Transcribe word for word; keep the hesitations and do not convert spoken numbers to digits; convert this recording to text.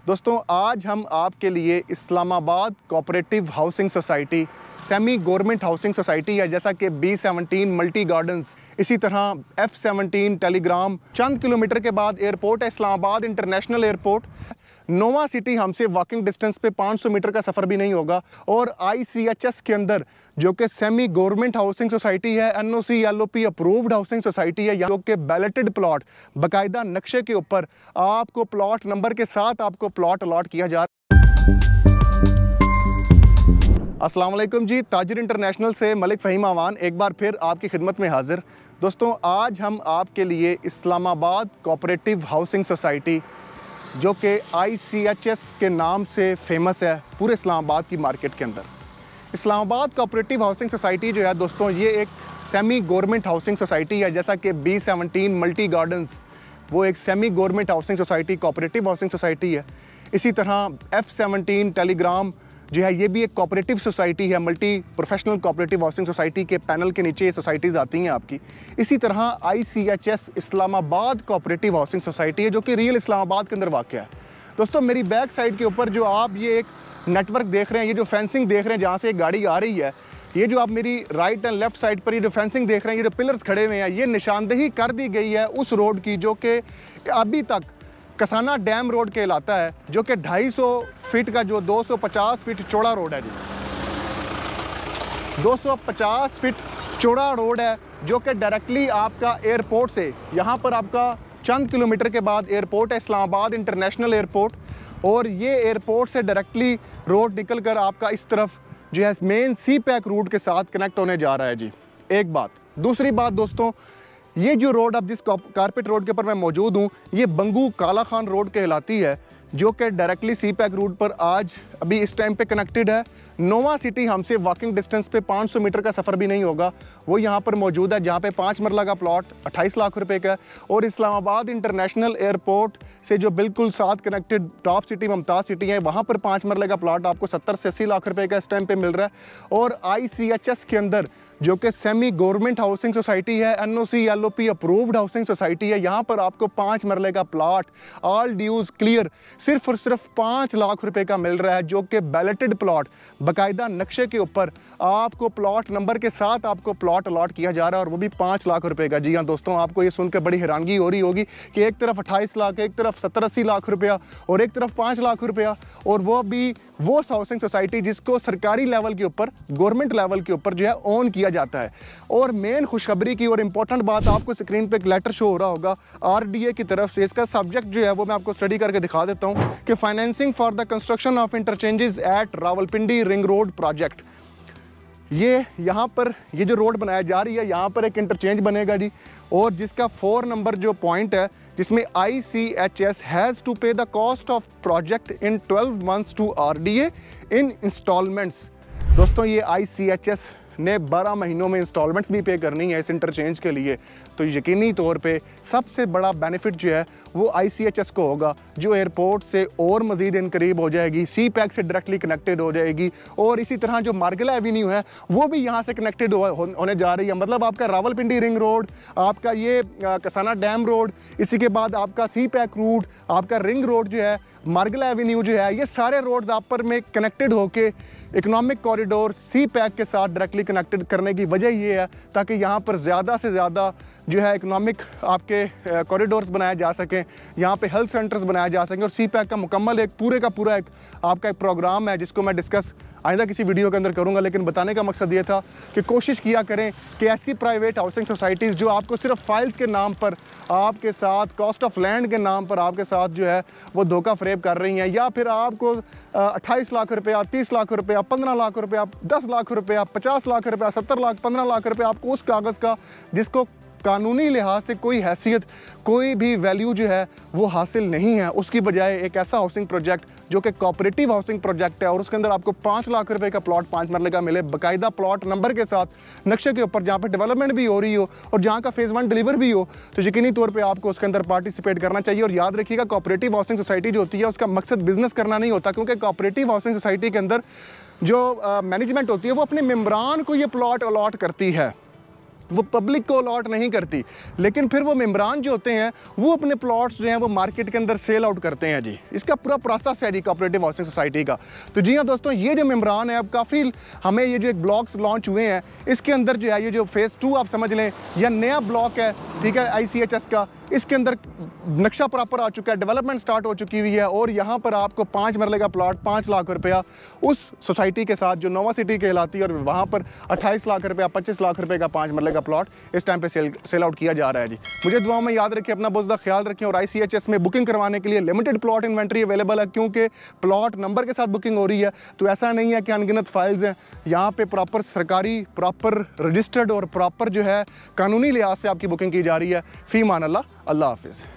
दोस्तों आज हम आपके लिए Islamabad cooperative housing society semi government housing society है, जैसा कि बी सेवनटीन मल्टी गार्डन्स, इसी तरह एफ सेवनटीन टेलीग्राम, चंद किलोमीटर के बाद एयरपोर्ट है Islamabad international airport. Nova city हमसे वॉकिंग डिस्टेंस पे पाँच सौ मीटर का सफ़र भी नहीं होगा। और आई सी एच एस के अंदर जो कि सेमी गवर्नमेंट हाउसिंग सोसाइटी है, N O C L O P approved housing society है, जो कि बैलेटेड प्लॉट बाकायदा नक्शे के ऊपर आपको प्लॉट नंबर के साथ आपको प्लॉट अलॉट किया जा रहा है। अस्सलाम वालेकुम जी, ताजिर इंटरनेशनल से मलिक फ़हीम आवान एक बार फिर आपकी खिदमत में हाजिर। दोस्तों आज हम आपके लिए इस्लामाबाद कोऑपरेटिव हाउसिंग सोसाइटी जो कि आई सी एच एस के नाम से फेमस है पूरे इस्लामाबाद की मार्केट के अंदर। इस्लामाबाद कोऑपरेटिव हाउसिंग सोसाइटी जो है दोस्तों, ये एक सेमी गवर्नमेंट हाउसिंग सोसाइटी है, जैसा कि बी सेवनटीन मल्टी गार्डन्स वो एक semi government housing society cooperative housing society है। इसी तरह एफ सेवनटीन टेलीग्राम जो है ये भी एक कोऑपरेटिव सोसाइटी है, multi professional cooperative housing society के पैनल के नीचे ये सोसाइटीज़ आती हैं आपकी। इसी तरह I C H S Islamabad cooperative housing society है जो कि रियल इस्लामाबाद के अंदर वाक़या है। दोस्तों मेरी बैक साइड के ऊपर जो आप ये एक नेटवर्क देख रहे हैं, ये जो फेंसिंग देख रहे हैं जहाँ से एक गाड़ी आ रही है, ये जो आप मेरी राइट एंड लेफ्ट साइड पर ये जो फेंसिंग देख रहे हैं, ये जो पिलर्स खड़े हुए हैं, ये निशानदेही कर दी गई है उस रोड की जो कि अभी तक कसाना डैम रोड कहलाता है, जो कि ढाई सौ फीट का जो दो सौ पचास फीट चौड़ा रोड है जी, दो सौ पचास फीट चौड़ा रोड है जो कि डायरेक्टली आपका एयरपोर्ट से, यहाँ पर आपका चंद किलोमीटर के बाद एयरपोर्ट है इस्लामाबाद इंटरनेशनल एयरपोर्ट, और ये एयरपोर्ट से डायरेक्टली रोड निकल कर आपका इस तरफ जो है मेन सी पैक रूट के साथ कनेक्ट होने जा रहा है जी। एक बात। दूसरी बात दोस्तों, ये जो रोड अब जिस कारपेट रोड के ऊपर मैं मौजूद हूँ, ये बंगू काला खान रोड कहलाती है, जो कि डायरेक्टली सी पैक रूट पर आज अभी इस टाइम पे कनेक्टेड है। नोवा सिटी हमसे वॉकिंग डिस्टेंस पे पाँच सौ मीटर का सफ़र भी नहीं होगा, वो यहाँ पर मौजूद है, जहाँ पे पाँच मरला का प्लॉट अट्ठाईस लाख रुपए का है। और इस्लामाबाद इंटरनेशनल एयरपोर्ट से जो बिल्कुल साथ connected top city Mumtaz city है, वहाँ पर पाँच मरले का प्लॉट आपको सत्तर से अस्सी लाख रुपए का इस टाइम पे मिल रहा है। और आई सी एच एस के अंदर जो कि सेमी गवर्नमेंट हाउसिंग सोसाइटी है, N O C L O P approved housing society है, यहाँ पर आपको पाँच मरले का प्लॉट ऑल ड्यूज क्लियर सिर्फ और सिर्फ पाँच लाख रुपए का मिल रहा है, जो कि बैलेटेड प्लॉट बाकायदा नक्शे के ऊपर आपको प्लॉट नंबर के साथ आपको प्लॉट अलॉट किया जा रहा है, और वो भी पाँच लाख रुपए का। जी हाँ दोस्तों, आपको ये सुनकर बड़ी हैरानगी हो रही होगी कि एक तरफ अट्ठाईस लाख, एक तरफ सत्तर अस्सी लाख रुपया और एक तरफ पाँच लाख रुपया, और वो भी वो हाउसिंग सोसाइटी जिसको सरकारी लेवल के ऊपर, गवर्नमेंट लेवल के ऊपर जो है ओन किया जाता है। और मेन खुशखबरी की और इम्पोर्टेंट बात, आपको स्क्रीन पे एक लेटर शो हो रहा होगा आर डी ए की तरफ से, इसका सब्जेक्ट जो है वो मैं आपको स्टडी करके दिखा देता हूँ कि financing for the construction of interchanges at Rawalpindi ring road project. ये यहाँ पर ये जो रोड बनाया जा रही है, यहाँ पर एक इंटरचेंज बनेगा जी, और जिसका फोर नंबर जो पॉइंट है, जिसमें I C H S has to pay the cost of project in twelve months to R D A in instalments. दोस्तों ये आई सी एच एस ने बारह महीनों में इंस्टॉलमेंट्स भी पे करनी है इस इंटरचेंज के लिए, तो यकीनी तौर पे सबसे बड़ा बेनिफिट जो है वो आई सी एच एस को होगा, जो एयरपोर्ट से और मज़ीद इन करीब हो जाएगी, सी पैक से डायरेक्टली कनेक्टेड हो जाएगी। और इसी तरह जो मार्गला एवेन्यू है वो भी यहाँ से कनेक्टेड हो, हो, होने जा रही है। मतलब आपका रावलपिंडी रिंग रोड, आपका ये कसाना डैम रोड, इसी के बाद आपका सी पैक रूट, आपका रिंग रोड जो है, मार्गला एवेन्यू जो है, ये सारे रोड्स आप पर में कनेक्टेड होके इकोनॉमिक कॉरिडोर सी पैक के साथ डायरेक्टली कनेक्टेड करने की वजह ये है ताकि यहाँ पर ज़्यादा से ज़्यादा जो है इकोनॉमिक आपके कॉरिडोर्स बनाए जा सकें, यहाँ पे हेल्थ सेंटर्स बनाए जा सकें। और सी पैक का मुकम्मल एक पूरे का पूरा एक आपका एक प्रोग्राम है जिसको मैं डिस्कस आइंदा किसी वीडियो के अंदर करूंगा, लेकिन बताने का मकसद ये था कि कोशिश किया करें कि ऐसी प्राइवेट हाउसिंग सोसाइटीज़ जो आपको सिर्फ फाइल्स के नाम पर आपके साथ, कॉस्ट ऑफ लैंड के नाम पर आपके साथ जो है वो धोखा फरेब कर रही हैं, या फिर आपको अट्ठाईस लाख रुपया, तीस लाख रुपया, पंद्रह लाख रुपया, दस लाख रुपया, पचास लाख रुपया, सत्तर लाख, पंद्रह लाख रुपया आपको उस कागज़ का जिसको कानूनी लिहाज से कोई हैसियत, कोई भी वैल्यू जो है वो हासिल नहीं है, उसकी बजाय एक ऐसा हाउसिंग प्रोजेक्ट जो कि कोऑपरेटिव हाउसिंग प्रोजेक्ट है और उसके अंदर आपको पाँच लाख रुपए का प्लॉट पाँच मरले का मिले, बाकायदा प्लॉट नंबर के साथ नक्शे के ऊपर, जहाँ पर डेवलपमेंट भी हो रही हो और जहाँ का फेज़ वन डिलीवर भी हो, तो यकीनी तौर पर आपको उसके अंदर पार्टिसिपेट करना चाहिए। और याद रखिएगा, कोऑपरेटिव हाउसिंग सोसाइटी जो होती है उसका मकसद बिजनेस करना नहीं होता, क्योंकि कोऑपरेटिव हाउसिंग सोसाइटी के अंदर जो मैनेजमेंट होती है वो अपने मेम्बरान को ये प्लॉट अलॉट करती है। वो पब्लिक को अलॉट नहीं करती, लेकिन फिर वो मेम्बरान जो होते हैं वो अपने प्लॉट्स जो हैं वो मार्केट के अंदर सेल आउट करते हैं जी। इसका पूरा प्रोसेस है जी कोऑपरेटिव हाउसिंग सोसाइटी का। तो जी हाँ दोस्तों, ये जो मेम्बरान है अब काफ़ी हमें ये जो एक ब्लॉक्स लॉन्च हुए हैं इसके अंदर जो है ये जो फेज़ टू आप समझ लें या नया ब्लॉक है, ठीक है, आई सी एच एस का, इसके अंदर नक्शा प्रॉपर आ चुका है, डेवलपमेंट स्टार्ट हो चुकी हुई है और यहाँ पर आपको पाँच मरले का प्लॉट पाँच लाख रुपया उस सोसाइटी के साथ जो नोवा सिटी कहलाती है, और वहाँ पर अट्ठाईस लाख रुपया पच्चीस लाख रुपए का पाँच मरले का प्लॉट इस टाइम पे सेल सेल आउट किया जा रहा है जी। मुझे दुआ में याद रखें, अपना बहुत ज़्यादा ख्याल रखें और आई सी एच एस में बुकिंग करवाने के लिए लिमिटेड प्लॉट इन्वेंट्री अवेलेबल है, क्योंकि प्लॉट नंबर के साथ बुकिंग हो रही है। तो ऐसा नहीं है कि अनगिनत फाइल्स हैं, यहाँ पे प्रॉपर सरकारी, प्रॉपर रजिस्टर्ड और प्रॉपर जो है कानूनी लिहाज से आपकी बुकिंग की जा रही है। फ़ी मान अल्लाह, अल्लाह हाफिज़।